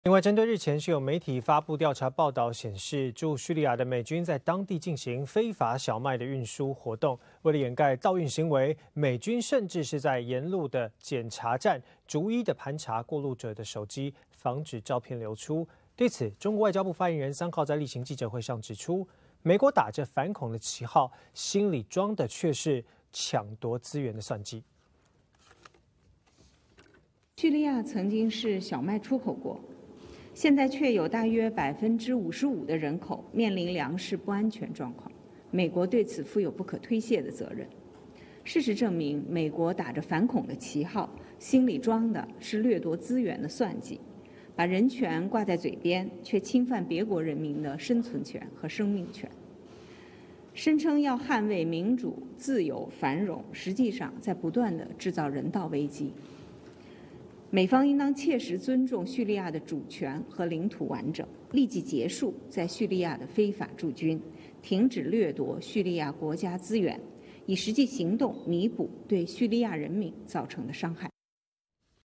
另外，针对日前是有媒体发布调查报道显示，驻叙利亚的美军在当地进行非法小麦的运输活动，为了掩盖盗运行为，美军甚至是在沿路的检查站逐一的盘查过路者的手机，防止照片流出。对此，中国外交部发言人3号在例行记者会上指出，美国打着反恐的旗号，心里装的却是抢夺资源的算计。 叙利亚曾经是小麦出口国。现在却有大约55%的人口面临粮食不安全状况，美国对此负有不可推卸的责任。事实证明，美国打着反恐的旗号，心里装的是掠夺资源的算计，把人权挂在嘴边，却侵犯别国人民的生存权和生命权。声称要捍卫民主、自由、繁荣，实际上在不断地制造人道危机。美方应当切实尊重叙利亚的主权和领土完整，立即结束在叙利亚的非法驻军，停止掠夺叙利亚国家资源，以实际行动弥补对叙利亚人民造成的伤害。